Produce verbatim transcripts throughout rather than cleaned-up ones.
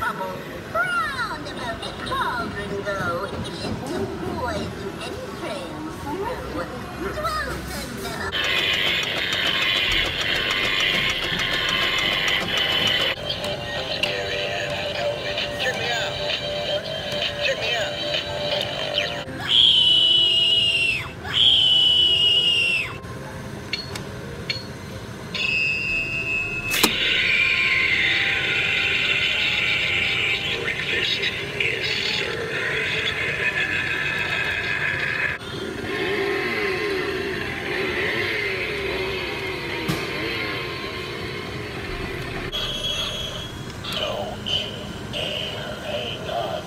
bubble. Round about the cauldron go. It's a poison entrance through. Twelve and never. Check me out. Check me out. Breakfast is served. Don't you dare hang up.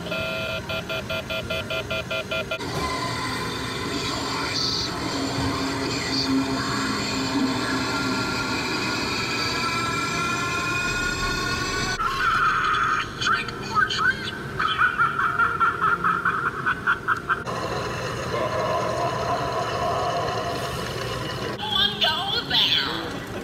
Your soul is mine. Trick or treat! One goes there.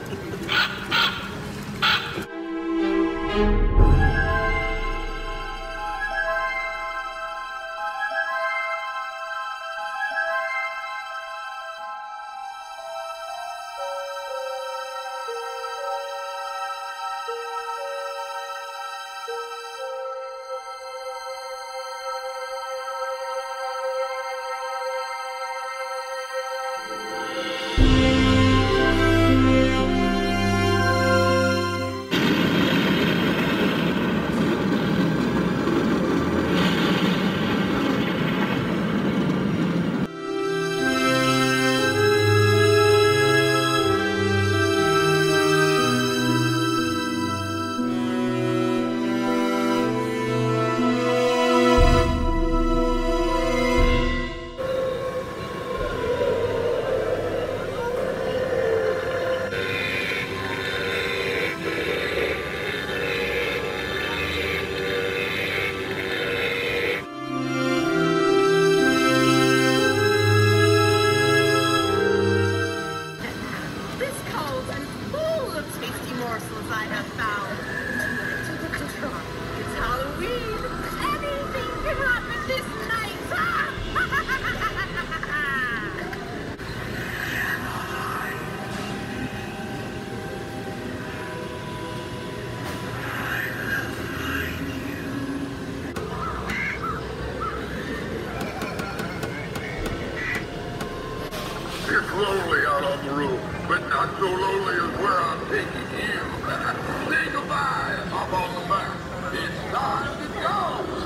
I have found. It's Halloween. Anything can happen this night. It's lonely out on the road, but not so lonely as where I'm taking you. Say goodbye and hop on the back. It's time to go.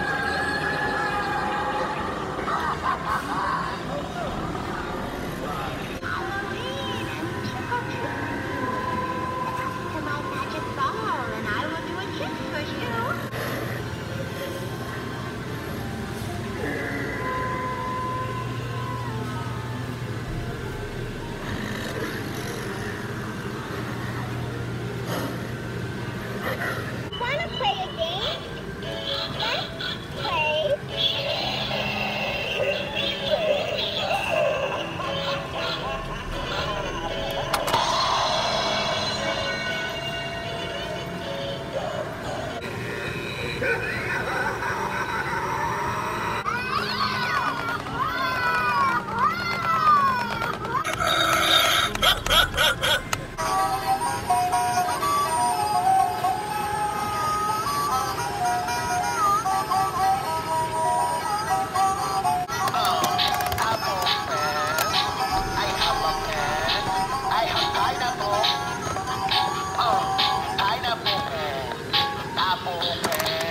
Halloween and trick or treat. Come to my magic ball and I will do a trick for you. Wanna play a game? Let's play.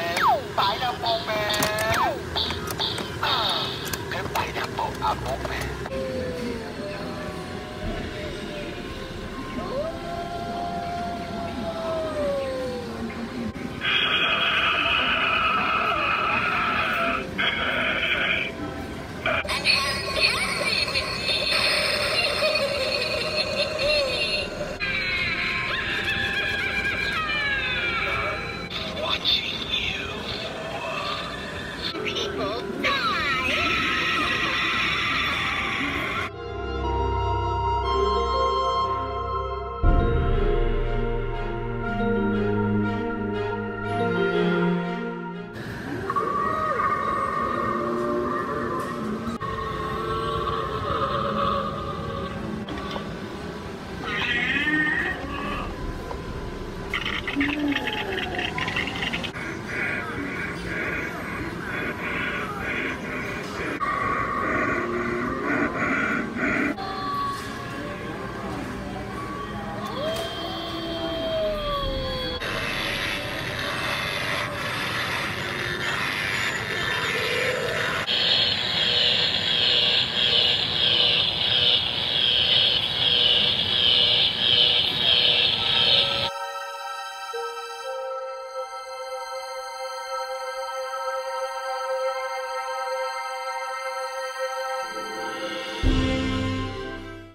Pineapple man.